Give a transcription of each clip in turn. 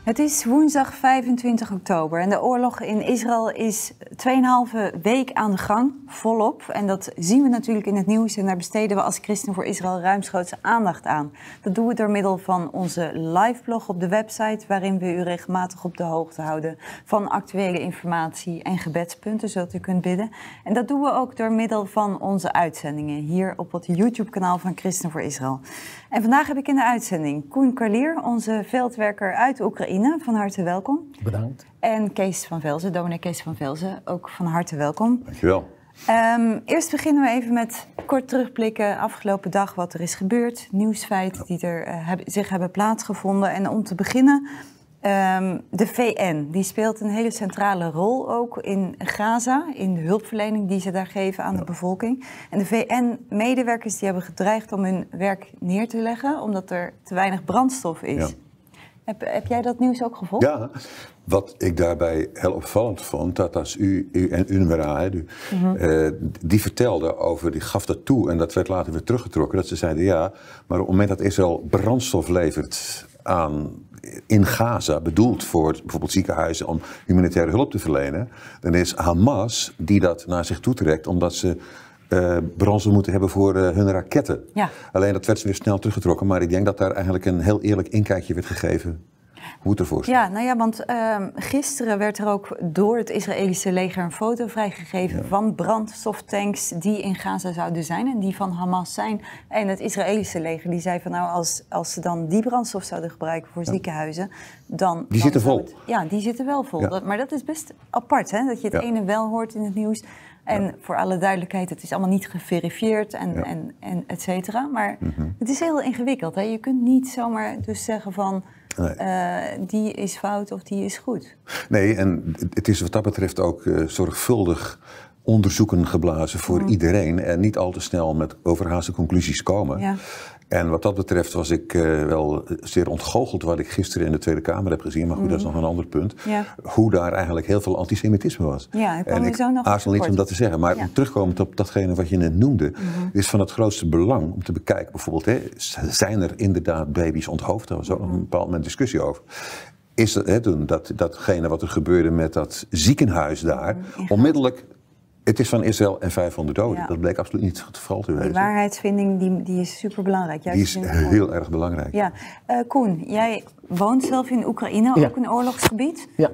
Het is woensdag 25 oktober en de oorlog in Israël is 2,5 week aan de gang, volop. En dat zien we natuurlijk in het nieuws en daar besteden we als Christen voor Israël ruimschoots aandacht aan. Dat doen we door middel van onze liveblog op de website, waarin we u regelmatig op de hoogte houden van actuele informatie en gebedspunten, zodat u kunt bidden. En dat doen we ook door middel van onze uitzendingen hier op het YouTube-kanaal van Christen voor Israël. En vandaag heb ik in de uitzending Koen Karlier, onze veldwerker uit Oekraïne. Van harte welkom. Bedankt. En Kees van Velzen, dominee Kees van Velzen, ook van harte welkom. Dankjewel. Eerst beginnen we even met kort terugblikken. Afgelopen dag wat er is gebeurd, nieuwsfeiten die er zich hebben plaatsgevonden. En om te beginnen, de VN, die speelt een hele centrale rol ook in Gaza, in de hulpverlening die ze daar geven aan de bevolking. En de VN-medewerkers die hebben gedreigd om hun werk neer te leggen, omdat er te weinig brandstof is. Ja. Heb jij dat nieuws ook gevolgd? Ja, wat ik daarbij heel opvallend vond, dat als u en UNRWA, die vertelde over, die gaf dat toe en dat werd later weer teruggetrokken, dat ze zeiden ja, maar op het moment dat Israël brandstof levert in Gaza, bedoeld voor bijvoorbeeld ziekenhuizen om humanitaire hulp te verlenen, dan is Hamas die dat naar zich toe trekt omdat ze brandstof moeten hebben voor hun raketten. Ja. Alleen dat werd weer snel teruggetrokken, maar ik denk dat daar eigenlijk een heel eerlijk inkijkje werd gegeven hoe het ervoor staat. Ja, nou ja, want gisteren werd er ook door het Israëlische leger een foto vrijgegeven van brandstoftanks die in Gaza zouden zijn en die van Hamas zijn. En het Israëlische leger die zei van nou, als ze dan die brandstof zouden gebruiken voor ziekenhuizen, dan... Die zitten vol. Ja, die zitten wel vol. Ja. Maar dat is best apart, hè, dat je het ene wel hoort in het nieuws. En voor alle duidelijkheid, het is allemaal niet geverifieerd en et cetera. Maar het is heel ingewikkeld. Hè? Je kunt niet zomaar dus zeggen van die is fout of die is goed. Nee, en het is wat dat betreft ook zorgvuldig onderzoeken geblazen voor iedereen. En niet al te snel met overhaaste conclusies komen. Ja. En wat dat betreft was ik wel zeer ontgoocheld wat ik gisteren in de Tweede Kamer heb gezien. Maar goed, dat is nog een ander punt. Ja. Hoe daar eigenlijk heel veel antisemitisme was. Ja, en ik aarzel niet om dat te zeggen. Maar komend op datgene wat je net noemde, is van het grootste belang om te bekijken. Bijvoorbeeld, zijn er inderdaad baby's onthoofd? Daar was ook op een bepaald moment discussie over. Is datgene wat er gebeurde met dat ziekenhuis daar, onmiddellijk... Het is van Israël en 500 doden. Ja. Dat bleek absoluut niet het geval te wezen. Die waarheidsvinding die is superbelangrijk. Die is heel erg belangrijk. Ja. Koen, jij woont zelf in Oekraïne, ook een oorlogsgebied. Ja.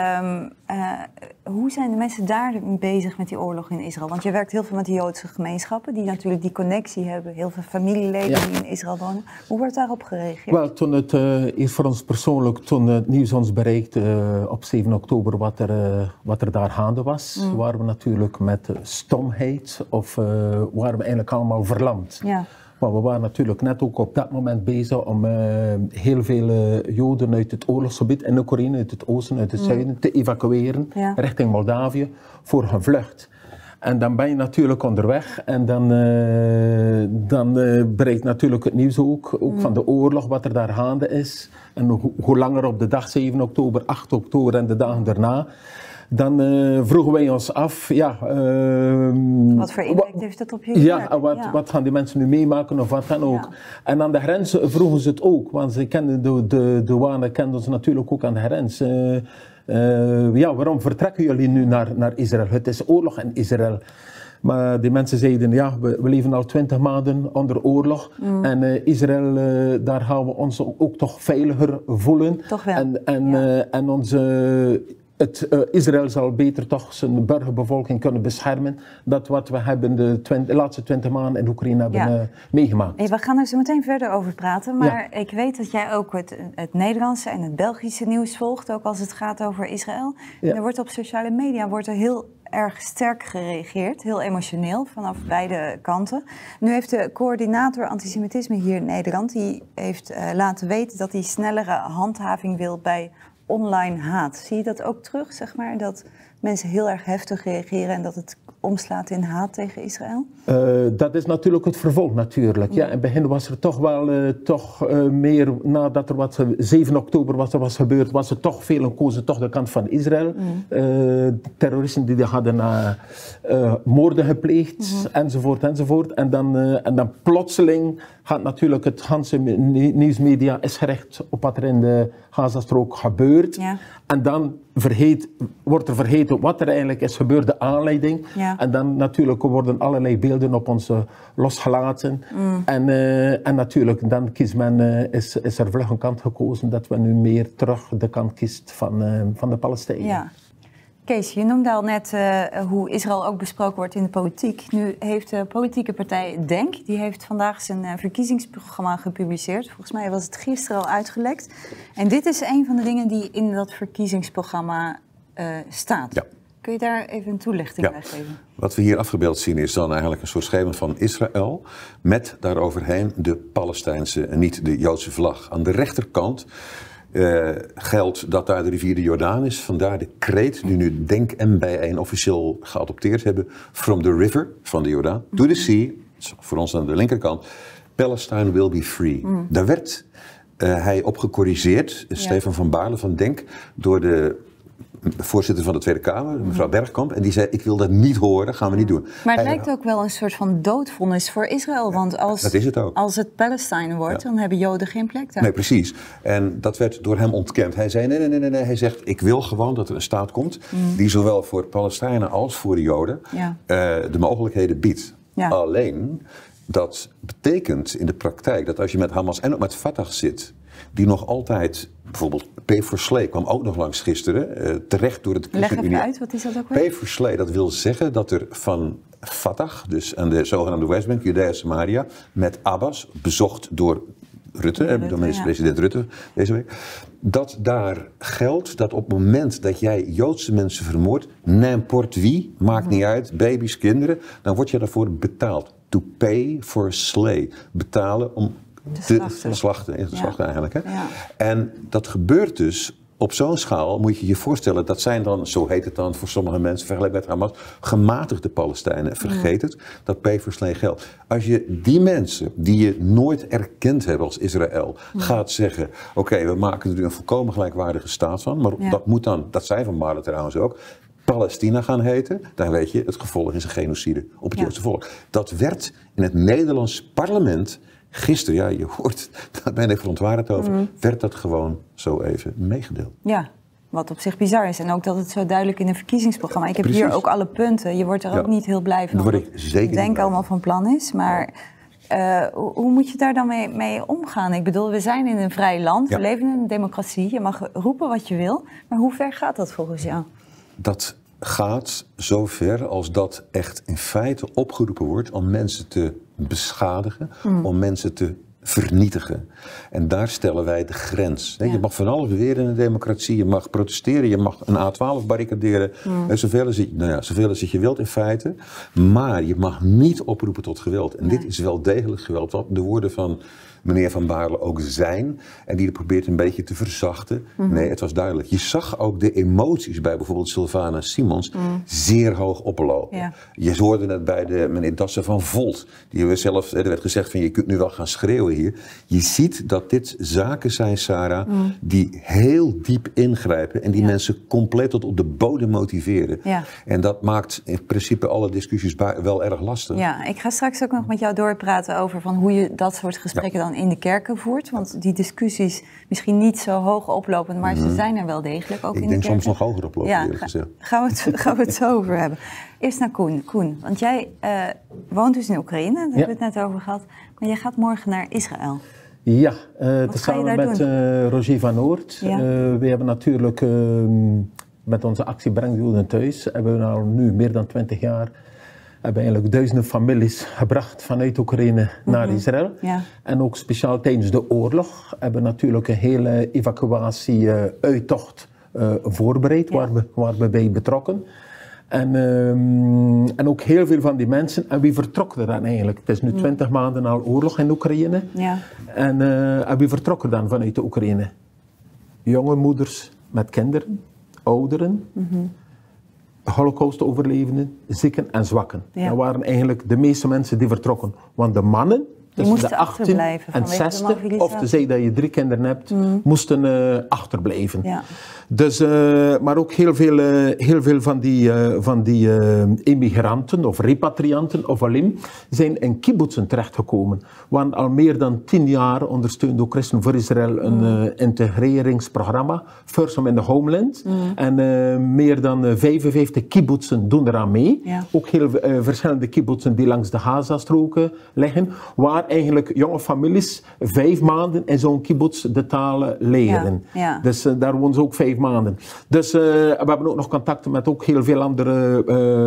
Hoe zijn de mensen daar bezig met die oorlog in Israël? Want je werkt heel veel met de Joodse gemeenschappen, die natuurlijk die connectie hebben. Heel veel familieleden die in Israël wonen. Hoe wordt daarop gereageerd? Wel, toen het eerst voor ons persoonlijk, toen het nieuws ons bereikte op 7 oktober wat er daar gaande was, waren we natuurlijk met stomheid of waren we eigenlijk allemaal verlamd. Ja. Maar we waren natuurlijk net ook op dat moment bezig om heel veel Joden uit het oorlogsgebied in Oekraïne, uit het oosten, uit het zuiden, te evacueren richting Moldavië voor hun vlucht. En dan ben je natuurlijk onderweg en dan bereikt natuurlijk het nieuws ook van de oorlog, wat er daar gaande is. En hoe langer op de dag 7 oktober, 8 oktober en de dagen daarna. Dan vroegen wij ons af, wat voor impact heeft dat op jullie werk? Wat gaan die mensen nu meemaken of wat dan ook. Ja. En aan de grens vroegen ze het ook, want ze kenden de douane kenden ons natuurlijk ook aan de grens. Waarom vertrekken jullie nu naar Israël? Het is oorlog in Israël. Maar die mensen zeiden, we leven al 20 maanden onder oorlog. En Israël, daar gaan we ons ook toch veiliger voelen. Toch wel. En onze... Israël zal beter toch zijn burgerbevolking kunnen beschermen. Dat wat we hebben de laatste 20 maanden in Oekraïne hebben meegemaakt. Hey, we gaan er zo meteen verder over praten. Maar ik weet dat jij ook het Nederlandse en het Belgische nieuws volgt. Ook als het gaat over Israël. Ja. Er wordt op sociale media heel erg sterk gereageerd. Heel emotioneel vanaf beide kanten. Nu heeft de coördinator antisemitisme hier in Nederland, die heeft laten weten dat hij snellere handhaving wil bij online haat. Zie je dat ook terug, zeg maar? Dat mensen heel erg heftig reageren en dat het omslaat in haat tegen Israël? Dat is natuurlijk het vervolg natuurlijk. Ja, in het begin was er toch wel meer, nadat er 7 oktober wat er was gebeurd, was er toch velen kozen toch de kant van Israël. Terroristen die hadden moorden gepleegd, enzovoort. En dan plotseling gaat natuurlijk het Hanse nieuwsmedia is gericht op wat er in de Gazastrook gebeurt. Ja. En dan wordt er vergeten wat er eigenlijk is gebeurd, de aanleiding. Ja. En dan natuurlijk worden allerlei beelden op ons losgelaten. En natuurlijk, dan is er vlug een kant gekozen dat we nu meer terug de kant kiest van de Palestijnen. Ja. Kees, je noemde al net hoe Israël ook besproken wordt in de politiek. Nu heeft de politieke partij DENK, die heeft vandaag zijn verkiezingsprogramma gepubliceerd. Volgens mij was het gisteren al uitgelekt. En dit is een van de dingen die in dat verkiezingsprogramma staat. Ja. Kun je daar even een toelichting bij geven? Wat we hier afgebeeld zien is dan eigenlijk een soort schema van Israël met daaroverheen de Palestijnse en niet de Joodse vlag. Aan de rechterkant geldt dat daar de rivier de Jordaan is. Vandaar de kreet die nu DENK en Bijeen officieel geadopteerd hebben. From the river, van de Jordaan, to the sea, voor ons aan de linkerkant. Palestine will be free. Daar werd hij op gecorrigeerd, Stefan van Baarle van DENK, door de voorzitter van de Tweede Kamer, mevrouw Bergkamp. En die zei, ik wil dat niet horen, gaan we niet doen. Maar het lijkt ook wel een soort van doodvonnis voor Israël. Want dat is het ook. Als het Palestine wordt, dan hebben Joden geen plek daar. Nee, precies. En dat werd door hem ontkend. Hij zei, nee. Hij zegt, ik wil gewoon dat er een staat komt die zowel voor Palestijnen als voor de Joden de mogelijkheden biedt. Ja. Alleen, dat betekent in de praktijk dat als je met Hamas en ook met Fatah zit, die nog altijd, bijvoorbeeld Pay for Slay kwam ook nog langs gisteren, terecht door het ChristenUnie. Leg even uit, wat is dat ook weer? Pay for Slay, dat wil zeggen dat er van Fatah, dus aan de zogenaamde Westbank, Judea Samaria, met Abbas, bezocht door Rutte, door minister-president Rutte deze week, dat daar geldt dat op het moment dat jij Joodse mensen vermoordt, n'importe wie, maakt niet uit, baby's, kinderen, dan word je daarvoor betaald. To pay for slay. Betalen om te slachten eigenlijk. Hè? Ja. En dat gebeurt dus op zo'n schaal, moet je je voorstellen, dat zijn dan, zo heet het dan voor sommige mensen, vergelijkbaar met Hamas, gematigde Palestijnen. Vergeet het, dat pay for slay geldt. Als je die mensen, die je nooit erkend hebben als Israël, gaat zeggen, oké, we maken er nu een volkomen gelijkwaardige staat van, maar dat moet dan, dat zijn van Baarle trouwens ook, Palestina gaan heten, dan weet je, het gevolg is een genocide op het Joodse volk. Dat werd in het Nederlands parlement gisteren, je hoort, daar ben ik verontwaardigd over, werd dat gewoon zo even meegedeeld. Ja, wat op zich bizar is. En ook dat het zo duidelijk in een verkiezingsprogramma. Ik heb hier ook alle punten. Je wordt er ook niet heel blij van. Daar word ik zeker denk allemaal van plan is, maar hoe moet je daar dan mee omgaan? Ik bedoel, we zijn in een vrij land, we leven in een democratie. Je mag roepen wat je wil, maar hoe ver gaat dat volgens jou? Dat gaat zo ver als dat echt in feite opgeroepen wordt om mensen te beschadigen, om mensen te vernietigen. En daar stellen wij de grens. Je mag van alles beweren in een democratie, je mag protesteren, je mag een A12 barricaderen, zoveel als je wilt in feite, maar je mag niet oproepen tot geweld. En dit is wel degelijk geweld, wat de woorden van meneer Van Baarle ook zijn, en die probeert een beetje te verzachten. Nee, het was duidelijk. Je zag ook de emoties bij bijvoorbeeld Sylvana Simons zeer hoog oplopen. Ja. Je hoorde het bij de meneer Dassen van Volt, die zelf, er werd gezegd van je kunt nu wel gaan schreeuwen hier. Je ziet dat dit zaken zijn, Sarah, die heel diep ingrijpen en die mensen compleet tot op de bodem motiveren. Ja. En dat maakt in principe alle discussies wel erg lastig. Ja, ik ga straks ook nog met jou doorpraten over van hoe je dat soort gesprekken dan in de kerken voert. Want die discussies misschien niet zo hoog oplopend, maar ze zijn er wel degelijk ook in de kerken. Ik denk soms nog hoger oplopen, eerlijk gezegd. Gaan we het zo over hebben. Eerst naar Koen. Koen, want jij woont dus in Oekraïne, daar hebben we het net over gehad. Maar jij gaat morgen naar Israël. Ja, samen met Roger van Oort. Ja. We hebben natuurlijk met onze actie Breng de Joden thuis, hebben we al nu meer dan 20 jaar hebben eigenlijk duizenden families gebracht vanuit Oekraïne naar Israël. Ja. En ook speciaal tijdens de oorlog hebben we natuurlijk een hele evacuatie-uittocht voorbereid, waar we bij betrokken. En ook heel veel van die mensen, en wie vertrok er dan eigenlijk? Het is nu 20 maanden al oorlog in Oekraïne. Ja. En wie vertrok er dan vanuit de Oekraïne? Jonge moeders met kinderen, ouderen. Holocaust-overlevenden, zieken en zwakken. Ja. Dat waren eigenlijk de meeste mensen die vertrokken. Want de mannen, tussen de 18 en 60, of tenzij dat je 3 kinderen hebt, moesten achterblijven. Ja. Dus, maar ook heel veel van die immigranten of repatrianten of alim zijn in kibbutzen terechtgekomen. Want al meer dan 10 jaar ondersteunt ook Christen voor Israël een integreringsprogramma, First in the Homeland. En meer dan 55 kibbutzen doen eraan mee. Ja. Ook heel verschillende kibbutzen die langs de Gazastroken liggen, waar eigenlijk jonge families 5 maanden in zo'n kibbutz de talen leren. Ja. Ja. Dus daar wonen ze ook 5 maanden. Dus we hebben ook nog contacten met ook heel veel andere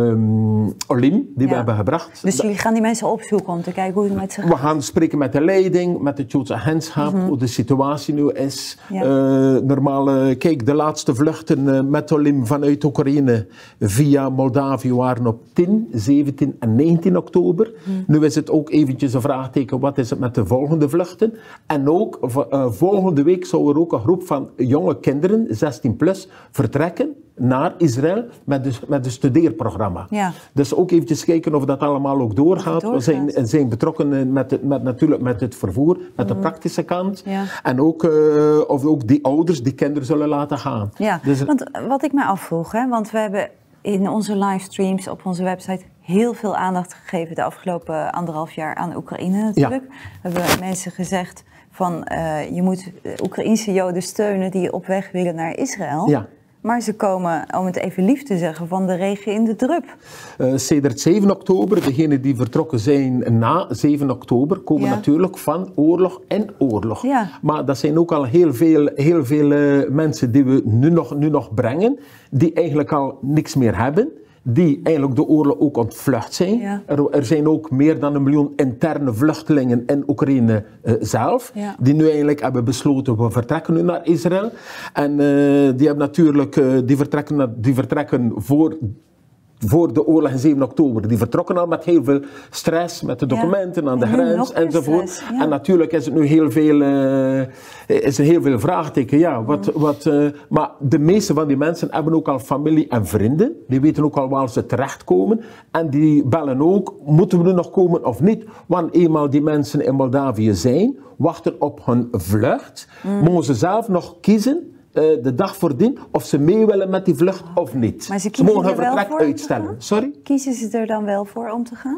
olim die we hebben gebracht. Dus jullie gaan die mensen opzoeken om te kijken hoe het met ze gaat? We gaan spreken met de leiding, met het Joodse agentschap, hoe de situatie nu is. Ja. Normaal, kijk, de laatste vluchten met olim vanuit Oekraïne via Moldavië waren op 10, 17 en 19 oktober. Nu is het ook eventjes een vraagteken, wat is het met de volgende vluchten? En ook volgende week zou er ook een groep van jonge kinderen, 16 plus, vertrekken naar Israël met een studeerprogramma. Ja. Dus ook eventjes kijken of dat allemaal ook doorgaat. We zijn betrokken natuurlijk met het vervoer, met de praktische kant. Ja. En ook of ook die ouders die kinderen zullen laten gaan. Ja, dus, want wat ik mij afvroeg, hè, want we hebben in onze livestreams op onze website heel veel aandacht gegeven de afgelopen 1,5 jaar aan Oekraïne natuurlijk. Ja. We hebben mensen gezegd van je moet Oekraïnse Joden steunen die op weg willen naar Israël. Ja. Maar ze komen, om het even lief te zeggen, van de regen in de drup. Sedert 7 oktober, degenen die vertrokken zijn na 7 oktober, komen natuurlijk van oorlog en oorlog. Ja. Maar dat zijn ook al heel veel mensen die we nu nog brengen, die eigenlijk al niks meer hebben. Die eigenlijk de oorlog ook ontvlucht zijn. Ja. Er zijn ook meer dan 1 miljoen interne vluchtelingen in Oekraïne zelf. Ja. Die nu eigenlijk hebben besloten, we vertrekken nu naar Israël. En die hebben natuurlijk, die vertrekken voor de oorlog in 7 oktober. Die vertrokken al met heel veel stress, met de documenten aan de grens enzovoort. Stress, ja. En natuurlijk is het nu heel veel vraagteken. Ja, maar de meeste van die mensen hebben ook al familie en vrienden. Die weten ook al waar ze terechtkomen. En die bellen ook, moeten we nu nog komen of niet? Want eenmaal die mensen in Moldavië zijn, wachten op hun vlucht, mogen ze zelf nog kiezen de dag voordien of ze mee willen met die vlucht of niet. Maar ze mogen hun vertrek uitstellen. Sorry? Kiezen ze er dan wel voor om te gaan?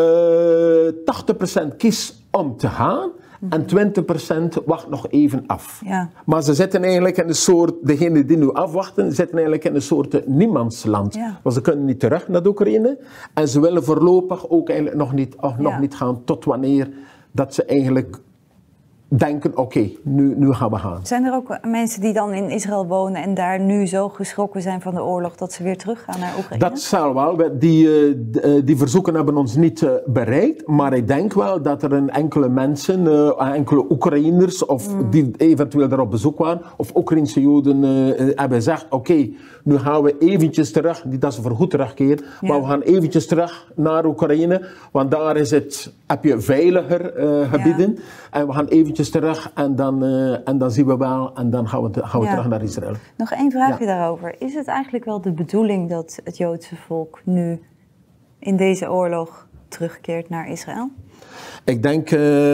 80% kiest om te gaan en 20% wacht nog even af. Ja. Maar ze zitten eigenlijk in een soort, degenen die nu afwachten, zitten eigenlijk in een soort niemandsland. Ja. Want ze kunnen niet terug naar de Oekraïne en ze willen voorlopig ook eigenlijk nog niet gaan tot wanneer dat ze eigenlijk denken, oké, nu gaan we gaan. Zijn er ook mensen die dan in Israël wonen en daar nu zo geschrokken zijn van de oorlog dat ze weer teruggaan naar Oekraïne? Dat zal wel. Die verzoeken hebben ons niet bereikt, maar ik denk wel dat er enkele mensen, enkele Oekraïners of die eventueel daar op bezoek waren, of Oekraïnse Joden hebben gezegd, oké, nu gaan we eventjes terug, niet dat ze voorgoed terugkeren, maar we gaan eventjes terug naar Oekraïne, want daar heb je veiliger gebieden en we gaan eventjes terug en dan zien we wel en dan gaan we terug naar Israël. Nog één vraagje daarover. Is het eigenlijk wel de bedoeling dat het Joodse volk nu in deze oorlog terugkeert naar Israël? Ik denk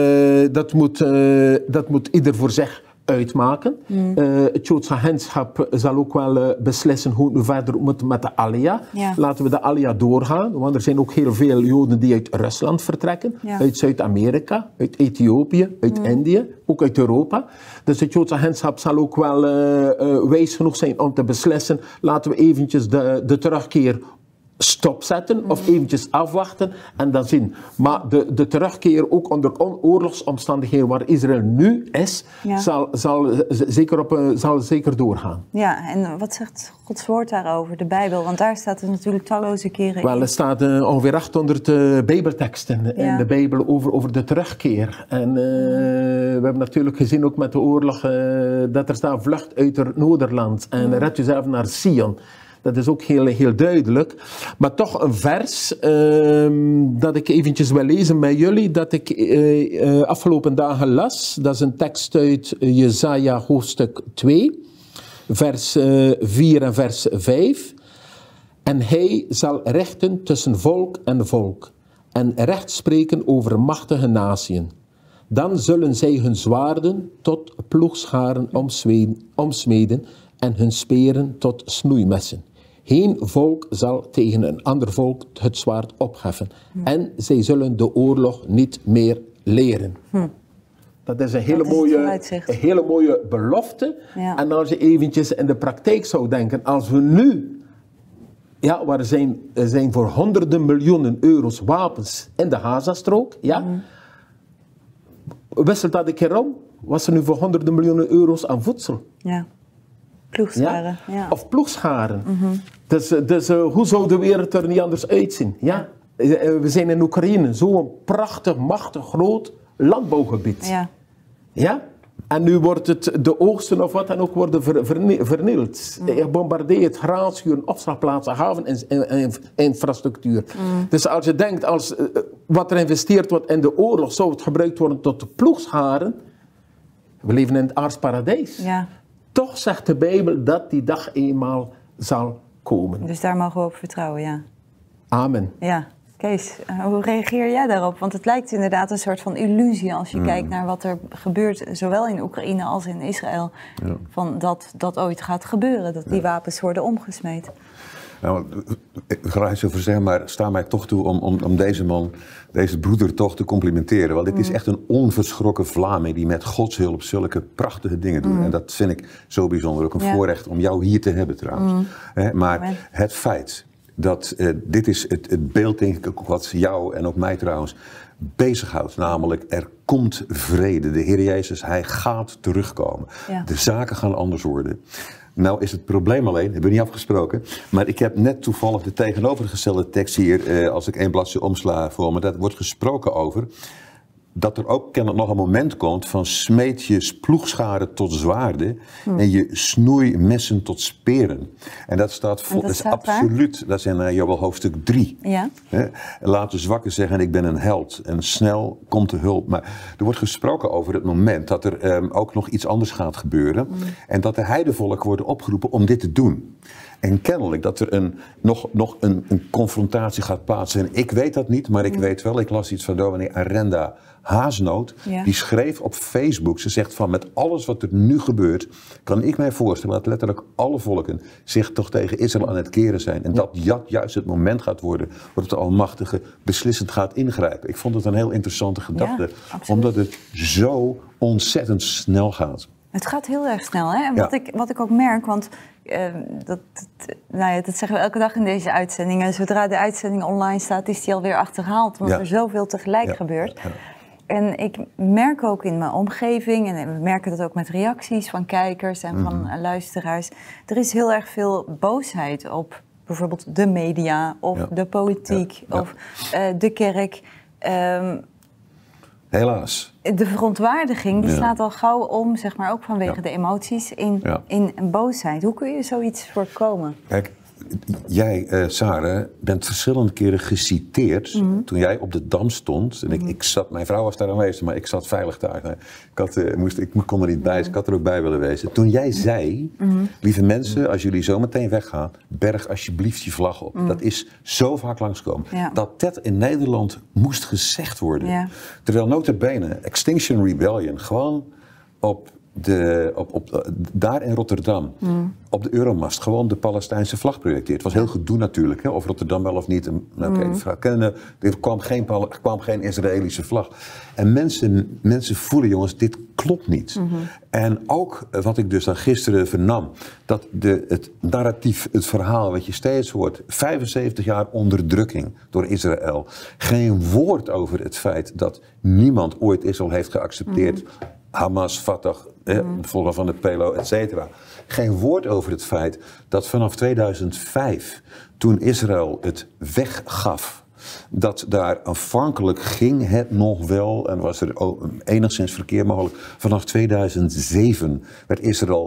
dat moet ieder voor zich uitmaken. Het Joodse agentschap zal ook wel beslissen hoe we verder moeten met de Aliyah. Ja. Laten we de Aliyah doorgaan, want er zijn ook heel veel Joden die uit Rusland vertrekken, uit Zuid-Amerika, uit Ethiopië, uit Indië, ook uit Europa. Dus het Joodse agentschap zal ook wel wijs genoeg zijn om te beslissen, laten we eventjes de terugkeer stopzetten of eventjes afwachten en dan zien. Maar de terugkeer ook onder oorlogsomstandigheden waar Israël nu is, zal zeker doorgaan. Ja, en wat zegt Gods woord daarover, de Bijbel? Want daar staat het natuurlijk talloze keren in. Wel, er staat ongeveer 800 Bijbelteksten in de Bijbel over de terugkeer. En we hebben natuurlijk gezien ook met de oorlog dat er staat vlucht uit het Noorderland en red jezelf naar Sion. Dat is ook heel duidelijk. Maar toch een vers dat ik eventjes wil lezen met jullie, dat ik afgelopen dagen las. Dat is een tekst uit Jesaja hoofdstuk 2, vers 4 en vers 5. En hij zal rechten tussen volk en volk en recht spreken over machtige natieën. Dan zullen zij hun zwaarden tot ploegscharen omsmeden en hun speren tot snoeimessen. Geen volk zal tegen een ander volk het zwaard opheffen. En zij zullen de oorlog niet meer leren. Dat is een hele mooie belofte. Ja. En als je eventjes in de praktijk zou denken, als we nu, ja, er zijn voor honderden miljoenen euro's wapens in de Gazastrook, ja. Wisselt dat een keer om, was er nu voor honderden miljoenen euro's aan voedsel. Ja. Ploegscharen. Ja? Ja. Of ploegscharen. Dus hoe zou de wereld er niet anders uitzien? Ja? We zijn in Oekraïne, zo'n prachtig, machtig, groot landbouwgebied. Ja. Ja? En nu wordt het, de oogsten of wat dan ook worden vernield. Je bombardeert graanschuren, opslagplaatsen, haven en infrastructuur. Dus als je denkt, wat er investeerd wordt in de oorlog, zou het gebruikt worden tot de ploegscharen. We leven in het aards paradijs. Ja. Toch zegt de Bijbel dat die dag eenmaal zal komen. Dus daar mogen we op vertrouwen, ja. Amen. Ja. Kees, hoe reageer jij daarop? Want het lijkt inderdaad een soort van illusie als je kijkt naar wat er gebeurt, zowel in Oekraïne als in Israël. Ja. Van dat ooit gaat gebeuren, dat die wapens worden omgesmeed. Nou, ik ga er iets over zeggen, maar sta mij toch toe om deze man, deze broeder toch te complimenteren. Want dit is echt een onverschrokken Vlaming die met Gods hulp zulke prachtige dingen doet. En dat vind ik zo bijzonder. Ook een voorrecht om jou hier te hebben trouwens. Maar het feit dat dit is het beeld, denk ik, ook wat jou en ook mij trouwens bezighoudt. Namelijk, er komt vrede. De Heer Jezus, hij gaat terugkomen. Ja. De zaken gaan anders worden. Nou is het probleem alleen, hebben we niet afgesproken, maar ik heb net toevallig de tegenovergestelde tekst hier, als ik 1 bladzijde omsla voor me, dat wordt gesproken over dat er ook kennelijk nog een moment komt van smeet je ploegscharen tot zwaarden en je snoei messen tot speren. En dat staat vol, dat is absoluut, dat is in Joël hoofdstuk 3. Ja. Laat de zwakken zeggen ik ben een held en snel komt de hulp. Maar er wordt gesproken over het moment dat er ook nog iets anders gaat gebeuren en dat de heidevolk worden opgeroepen om dit te doen. En kennelijk dat er nog een confrontatie gaat plaatsvinden. Ik weet dat niet, maar ik weet wel, ik las iets van dominee Arenda Haasnoot. Ja. Die schreef op Facebook, ze zegt van met alles wat er nu gebeurt, kan ik mij voorstellen dat letterlijk alle volken zich toch tegen Israël aan het keren zijn. En dat juist het moment gaat worden waarop de Almachtige beslissend gaat ingrijpen. Ik vond het een heel interessante gedachte, omdat het zo ontzettend snel gaat. Het gaat heel erg snel, hè? En wat ik ook merk, want dat zeggen we elke dag in deze uitzendingen. Zodra de uitzending online staat, is die alweer achterhaald, omdat er zoveel tegelijk gebeurt. Ja. En ik merk ook in mijn omgeving, en we merken dat ook met reacties van kijkers en van luisteraars, er is heel erg veel boosheid op bijvoorbeeld de media of de politiek of de kerk. Helaas. De verontwaardiging die slaat al gauw om, zeg maar, ook vanwege de emoties in boosheid. Hoe kun je zoiets voorkomen? Kijk, jij, Sarah, bent verschillende keren geciteerd toen jij op de Dam stond. En ik zat, mijn vrouw was daar aanwezig, maar ik zat veilig daar. Ik kon er niet bij, dus ik had er ook bij willen wezen. Toen jij zei, lieve mensen, als jullie zo meteen weggaan, berg alsjeblieft je vlag op. Dat is zo vaak langskomen. Ja. Dat in Nederland moest gezegd worden. Ja. Terwijl nota bene, Extinction Rebellion, gewoon daar in Rotterdam, op de Euromast, gewoon de Palestijnse vlag projecteert. Het was heel gedoe natuurlijk, hè, of Rotterdam wel of niet. Er kwam geen Israëlische vlag. En mensen voelen, jongens, dit klopt niet. En ook wat ik dus dan gisteren vernam, dat het narratief, het verhaal wat je steeds hoort, 75 jaar onderdrukking door Israël. Geen woord over het feit dat niemand ooit Israël heeft geaccepteerd. Hamas, Fatah, volgen van de PLO, et cetera. Geen woord over het feit dat vanaf 2005, toen Israël het weggaf, dat daar aanvankelijk ging het nog wel en was er enigszins verkeer mogelijk. Vanaf 2007 werd Israël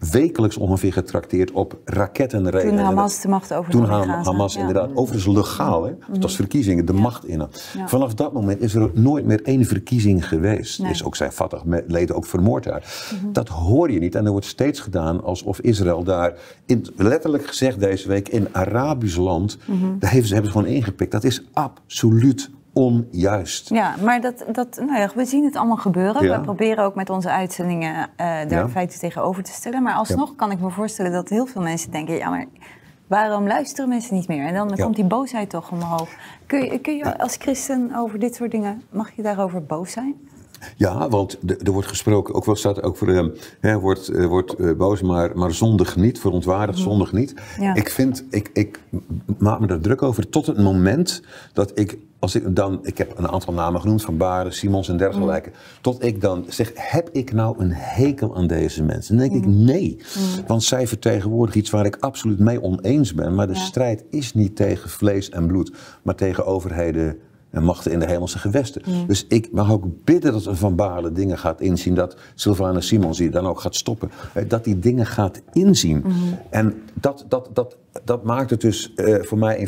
wekelijks ongeveer getrakteerd op rakettenreden. Toen Hamas de macht overnam. Toen Hamas inderdaad, overigens legaal, hè? Het was verkiezingen, de macht in. Ja. Vanaf dat moment is er nooit meer één verkiezing geweest. Nee. Is ook zijn Fatah-leden ook vermoord daar. Dat hoor je niet en er wordt steeds gedaan alsof Israël daar, letterlijk gezegd deze week, in Arabisch land, daar hebben ze gewoon ingepikt. Dat is absoluut onjuist. Ja, maar we zien het allemaal gebeuren. Ja. We proberen ook met onze uitzendingen daar feiten tegenover te stellen. Maar alsnog kan ik me voorstellen dat heel veel mensen denken, ja, maar waarom luisteren mensen niet meer? En dan komt die boosheid toch omhoog. Kun je als christen over dit soort dingen, mag je daarover boos zijn? Ja, want er wordt gesproken, ook wel staat ook voor wordt boos, maar zondig niet, verontwaardigd, zondig niet. Ja. Ik maak me daar druk over tot het moment dat ik heb een aantal namen genoemd van Baren, Simons en dergelijke, tot ik dan zeg, heb ik nou een hekel aan deze mensen? Dan denk ik nee, want zij vertegenwoordigen iets waar ik absoluut mee oneens ben, maar de strijd is niet tegen vlees en bloed, maar tegen overheden en machten in de hemelse gewesten. Dus ik mag ook bidden dat Van Baarle dingen gaat inzien, dat Sylvana Simons die dan ook gaat stoppen, dat die dingen gaat inzien. En dat maakt het dus voor mij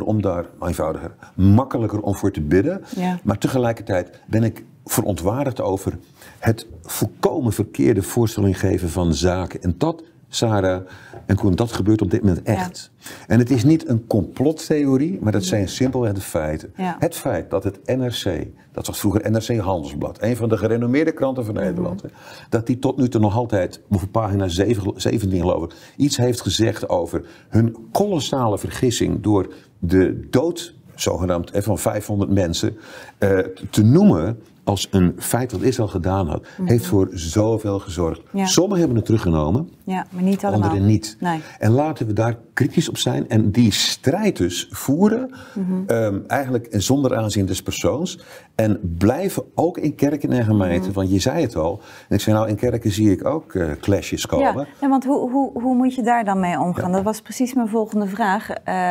makkelijker om voor te bidden. Ja. Maar tegelijkertijd ben ik verontwaardigd over het volkomen verkeerde voorstelling geven van zaken. En dat, Sarah en Koen, dat gebeurt op dit moment echt. Ja. En het is niet een complottheorie, maar dat zijn simpelweg de feiten. Ja. Het feit dat het NRC, dat was vroeger NRC Handelsblad, een van de gerenommeerde kranten van Nederland, dat die tot nu toe nog altijd, op pagina 17 geloof ik, iets heeft gezegd over hun kolossale vergissing door de dood, zogenaamd, van 500 mensen, te noemen als een feit wat Israël gedaan had, heeft voor zoveel gezorgd. Ja. Sommigen hebben het teruggenomen, maar niet allemaal. Anderen niet. Nee. En laten we daar kritisch op zijn en die strijd dus voeren, eigenlijk zonder aanzien des persoons. En blijven ook in kerken en gemeenten, want je zei het al, en ik zei nou, in kerken zie ik ook clashes komen. Ja, want hoe moet je daar dan mee omgaan? Dat was precies mijn volgende vraag.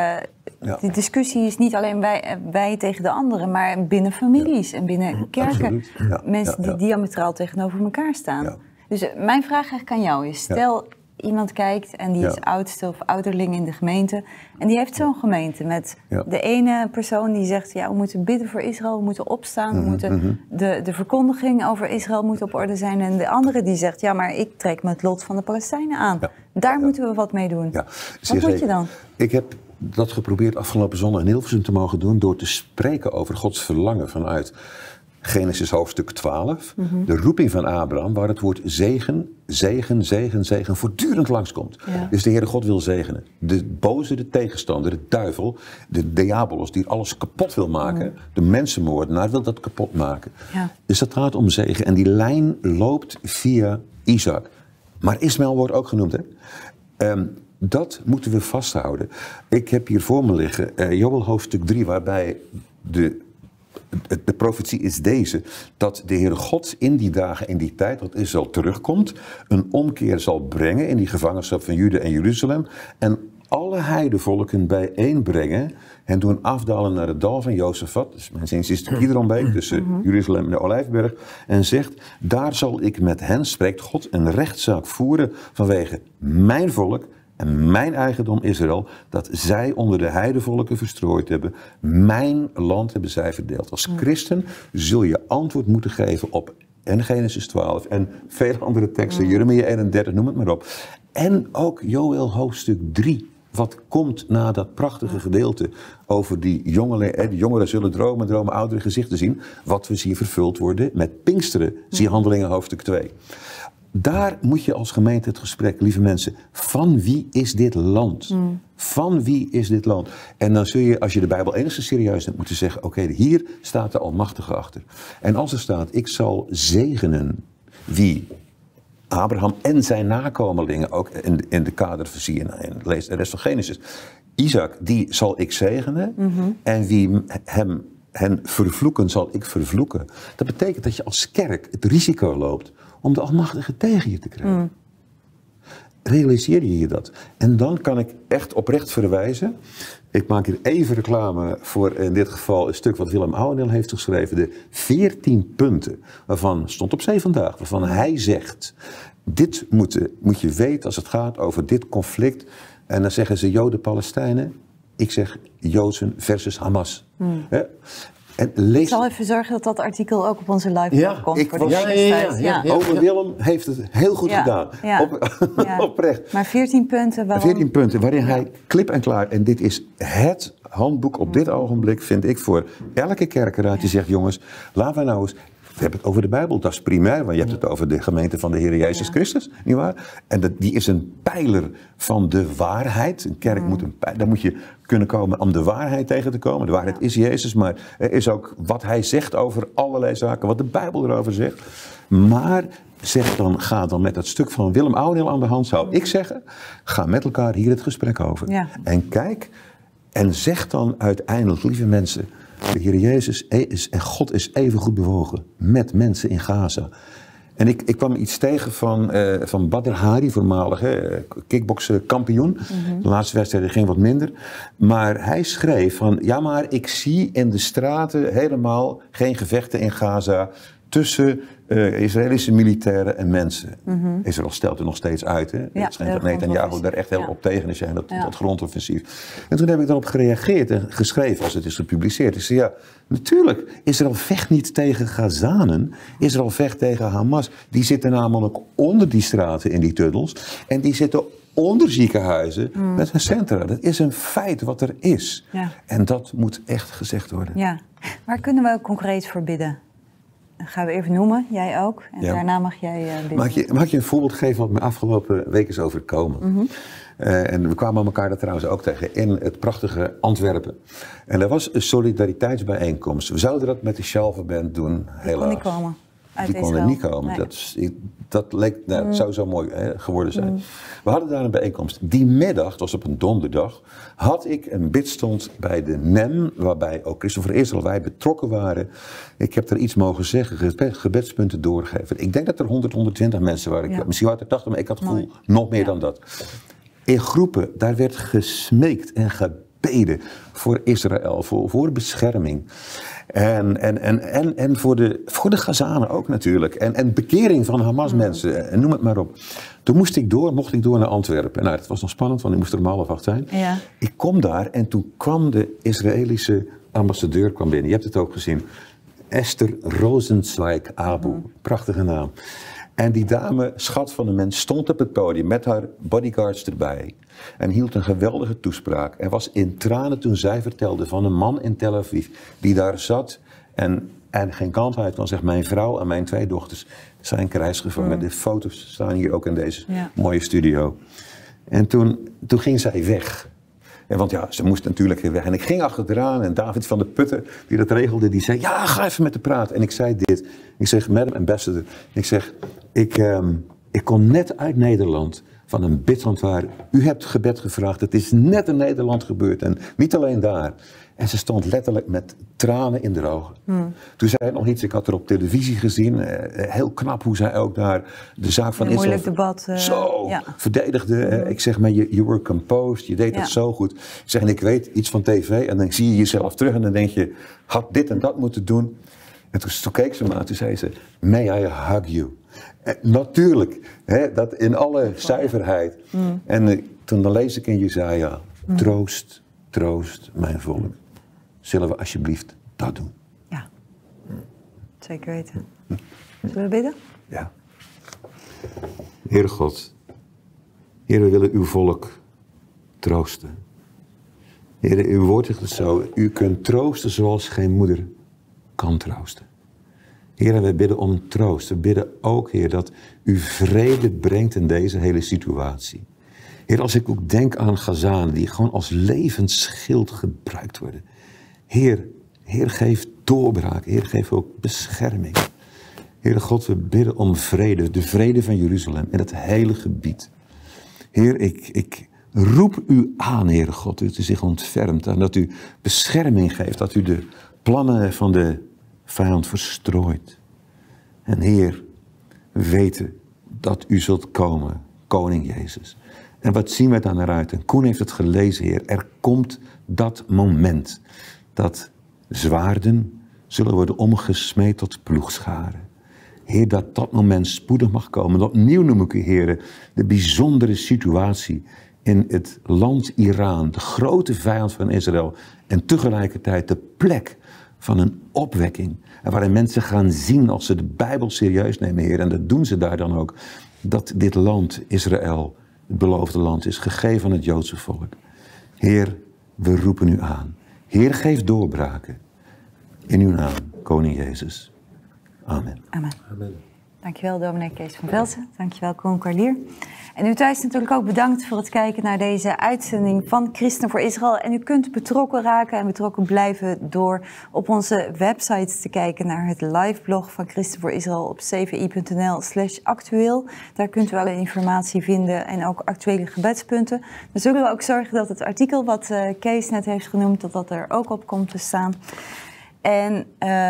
Die discussie is niet alleen wij tegen de anderen, maar binnen families en binnen kerken. Mensen die diametraal tegenover elkaar staan. Ja. Dus mijn vraag eigenlijk aan jou is, stel iemand kijkt en die is oudste of ouderling in de gemeente en die heeft zo'n gemeente met de ene persoon die zegt, we moeten bidden voor Israël, we moeten opstaan, we moeten de verkondiging over Israël moet op orde zijn, en de andere die zegt, maar ik trek me het lot van de Palestijnen aan. Ja. Daar moeten we wat mee doen. Ja. Wat moet je dan? Ik heb dat geprobeerd afgelopen zondag in Hilversum te mogen doen door te spreken over Gods verlangen vanuit Genesis hoofdstuk 12, de roeping van Abraham, waar het woord zegen, zegen, zegen, zegen voortdurend langskomt. Ja. Dus de Heere God wil zegenen. De boze, de tegenstander, de duivel, de diabolos die alles kapot wil maken, de mensenmoordenaar wil dat kapot maken. Ja. Dus dat gaat om zegen. En die lijn loopt via Isaac. Maar Ismaël wordt ook genoemd, hè? Dat moeten we vasthouden. Ik heb hier voor me liggen Joël hoofdstuk 3, waarbij de profetie is deze, dat de Heere God in die dagen, in die tijd, dat Israël terugkomt, een omkeer zal brengen in die gevangenschap van Juda en Jeruzalem en alle heidevolken bijeenbrengen en doen afdalen naar het dal van Jozefat, dus mijn zin is de Kidronbeek, tussen Jeruzalem en de Olijfberg, en zegt, daar zal ik met hen, spreekt God, een rechtszaak voeren vanwege mijn volk en mijn eigendom Israël, dat zij onder de heidevolken verstrooid hebben. Mijn land hebben zij verdeeld. Als christen zul je antwoord moeten geven op Genesis 12 en vele andere teksten, Jeremia 31, noem het maar op. En ook Joël hoofdstuk 3. Wat komt na dat prachtige gedeelte over die jongeren. De jongeren zullen dromen, oudere gezichten zien. Wat we zien vervuld worden met Pinksteren. Zie Handelingen hoofdstuk 2. Daar moet je als gemeente het gesprek, lieve mensen, van wie is dit land? Van wie is dit land? En dan zul je, als je de Bijbel enigszins serieus neemt, moeten zeggen, oké, hier staat de Almachtige achter. En als er staat, ik zal zegenen wie? Abraham en zijn nakomelingen, ook in de kaderversie en lees de rest van Genesis. Isaac, die zal ik zegenen en wie hen vervloeken, zal ik vervloeken. Dat betekent dat je als kerk het risico loopt om de Almachtige tegen je te krijgen. Realiseer je dat? En dan kan ik echt oprecht verwijzen. Ik maak hier even reclame voor in dit geval een stuk wat Willem Ouwendeel heeft geschreven. De 14 punten waarvan, stond op zee vandaag, waarvan hij zegt, dit moet je weten als het gaat over dit conflict. En dan zeggen ze Joden-Palestijnen. Ik zeg Joodsen versus Hamas. En Ik zal even zorgen dat dat artikel ook op onze live komt. Ome Willem heeft het heel goed gedaan. Oprecht. Maar 14 punten waarom? 14 punten waarin hij klip en klaar. En dit is het handboek op dit ogenblik, vind ik, voor elke kerkenraad. Die zegt, jongens, laten we nou eens... We hebben het over de Bijbel, dat is primair, want je hebt het over de gemeente van de Heer Jezus Christus, nietwaar? En die is een pijler van de waarheid. Een kerk moet daar moet je kunnen komen om de waarheid tegen te komen. De waarheid is Jezus, maar er is ook wat hij zegt over allerlei zaken, wat de Bijbel erover zegt. Maar ga dan met dat stuk van Willem Ouweneel aan de hand, zou ik zeggen, ga met elkaar hier het gesprek over. Ja. En kijk, en zeg dan uiteindelijk, lieve mensen, de Heer Jezus en God is even goed bewogen met mensen in Gaza. En ik kwam iets tegen van Badr Hari, voormalig kickbokskampioen. De laatste wedstrijd ging wat minder. Maar hij schreef van, ja maar ik zie in de straten helemaal geen gevechten in Gaza tussen Israëlische militairen en mensen. Israël stelt er nog steeds uit. Hè? Het schijnt dat Netanyahu daar echt heel op tegen is, dat grondoffensief. En toen heb ik daarop gereageerd en geschreven als het is gepubliceerd. Ik zei, ja, natuurlijk, Israël vecht niet tegen Gazanen. Israël vecht tegen Hamas. Die zitten namelijk onder die straten in die tunnels. En die zitten onder ziekenhuizen met een centra. Dat is een feit wat er is. Ja. En dat moet echt gezegd worden. Ja. Waar kunnen we concreet voor bidden? Dat gaan we even noemen, jij ook. En daarna mag jij bidden. Mag je een voorbeeld geven wat me afgelopen week is overkomen? En we kwamen elkaar daar trouwens ook tegen in het prachtige Antwerpen. En er was een solidariteitsbijeenkomst. We zouden dat met de Shalva-band doen, helaas. Kon niet komen. Die kon er niet komen. Nee. Dat leek, zou zo mooi geworden zijn. We hadden daar een bijeenkomst. Die middag, het was op een donderdag, had ik een bidstond bij de NEM, waarbij ook Christen Israël wij betrokken waren. Ik heb er iets mogen zeggen, gebedspunten doorgegeven. Ik denk dat er 120 mensen waren. Misschien waren er 80, maar ik had het gevoel nog meer dan dat. In groepen, daar werd gesmeekt en gebeden voor Israël, voor bescherming. En voor de Gazanen ook natuurlijk. En bekering van Hamas-mensen, en noem het maar op. Toen mocht ik door naar Antwerpen. Nou, het was nog spannend, want ik moest er om 7:30 zijn. Ja. Ik kom daar en toen kwam de Israëlische ambassadeur binnen. Je hebt het ook gezien. Esther Rosenzweig Abu. Prachtige naam. En die dame, schat van een mens, stond op het podium met haar bodyguards erbij. En hield een geweldige toespraak. En was in tranen toen zij vertelde van een man in Tel Aviv die daar zat en geen kant uit kon. Zegt, mijn vrouw en mijn 2 dochters zijn krijgsgevangen. De foto's staan hier ook in deze mooie studio. En toen ging zij weg. En want ja, ze moest natuurlijk weer weg. En ik ging achteraan en David van de Putten, die dat regelde, die zei, ja, ga even met haar praten. En ik zei dit. Ik zeg, Madam Ambassador. Ik zeg, ik kom net uit Nederland van een bidland waar u hebt gebed gevraagd. Het is net in Nederland gebeurd en niet alleen daar. En ze stond letterlijk met tranen in de ogen. Toen zei hij nog iets, ik had er op televisie gezien. Heel knap hoe zij ook daar de zaak van Israël debat, verdedigde. Ik zeg maar, you were composed, je deed dat zo goed. Ik zeg, en ik weet iets van tv en dan zie je jezelf terug en dan denk je, had dit en dat moeten doen. En toen keek ze me aan, toen zei ze, may I hug you? Natuurlijk, dat in alle zuiverheid. En toen dan lees ik in Jesaja, troost, troost mijn volk. Zullen we alsjeblieft dat doen? Ja, zeker weten. Zullen we bidden? Ja. Heere God, Heer, we willen uw volk troosten. Heer, uw woord zegt het zo, u kunt troosten zoals geen moeder kan troosten. Heer, wij bidden om troost. We bidden ook, Heer, dat u vrede brengt in deze hele situatie. Heer, als ik ook denk aan Gazanen die gewoon als levensschild gebruikt worden. Heer, geef doorbraak. Heer, geef ook bescherming. Heere God, we bidden om vrede. De vrede van Jeruzalem en het hele gebied. Heer, ik roep u aan, Heere God, dat u zich ontfermt. En dat u bescherming geeft. Dat u de plannen van de vijand verstrooit. En Heer, we weten dat u zult komen, Koning Jezus. En wat zien we daar naar uit? En Koen heeft het gelezen, Heer. Er komt dat moment dat zwaarden zullen worden omgesmeed tot ploegscharen. Heer, dat moment spoedig mag komen. Opnieuw noem ik u, Heer, de bijzondere situatie in het land Iran, de grote vijand van Israël, en tegelijkertijd de plek van een opwekking. En waarin mensen gaan zien, als ze de Bijbel serieus nemen, Heer, en dat doen ze daar dan ook, dat dit land, Israël, het beloofde land is, gegeven aan het Joodse volk. Heer, we roepen u aan. Heer, geef doorbraken. In uw naam, Koning Jezus. Amen. Amen. Dankjewel, dominee Kees van Velzen. Dankjewel, Koen Carlier. En u thuis natuurlijk ook bedankt voor het kijken naar deze uitzending van Christen voor Israël. En u kunt betrokken raken en betrokken blijven door op onze website te kijken naar het liveblog van Christen voor Israël op cvi.nl/actueel. Daar kunt u alle informatie vinden en ook actuele gebedspunten. Dan zullen we ook zorgen dat het artikel wat Kees net heeft genoemd, dat er ook op komt te staan. En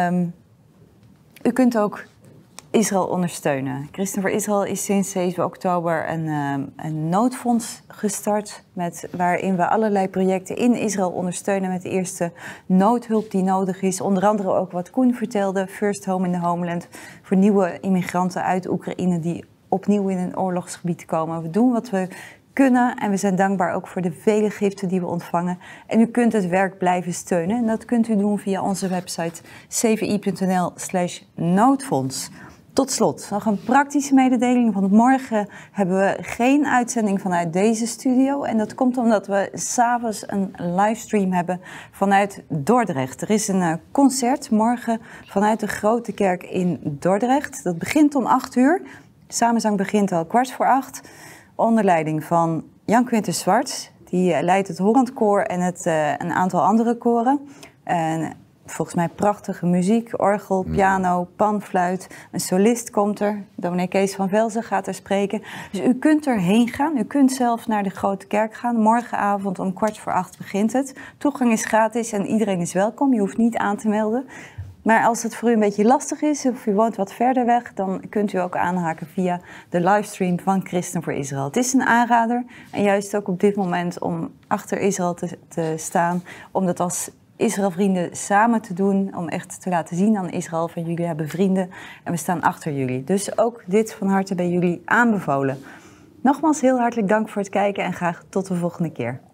u kunt ook Israël ondersteunen. Christen voor Israël is sinds 7 oktober een noodfonds gestart, waarin we allerlei projecten in Israël ondersteunen met de eerste noodhulp die nodig is. Onder andere ook wat Koen vertelde, First Home in the Homeland, voor nieuwe immigranten uit Oekraïne die opnieuw in een oorlogsgebied komen. We doen wat we kunnen en we zijn dankbaar ook voor de vele giften die we ontvangen. En u kunt het werk blijven steunen en dat kunt u doen via onze website cvi.nl/noodfonds. Tot slot, nog een praktische mededeling, want morgen hebben we geen uitzending vanuit deze studio. En dat komt omdat we 's avonds een livestream hebben vanuit Dordrecht. Er is een concert morgen vanuit de Grote Kerk in Dordrecht. Dat begint om 8 uur. Samenzang begint al 7:15. Onder leiding van Jan Quintus Zwarts. Die leidt het Holland Koor en een aantal andere koren. En volgens mij prachtige muziek, orgel, piano, panfluit. Een solist komt er. Dominee Kees van Velzen gaat er spreken. Dus u kunt erheen gaan. U kunt zelf naar de Grote Kerk gaan. Morgenavond om 7:15 begint het. Toegang is gratis en iedereen is welkom. Je hoeft niet aan te melden. Maar als het voor u een beetje lastig is of u woont wat verder weg, dan kunt u ook aanhaken via de livestream van Christen voor Israël. Het is een aanrader en juist ook op dit moment om achter Israël te staan, om dat als Israël-vrienden samen te doen, om echt te laten zien aan Israël van jullie hebben vrienden en we staan achter jullie. Dus ook dit van harte bij jullie aanbevolen. Nogmaals heel hartelijk dank voor het kijken en graag tot de volgende keer.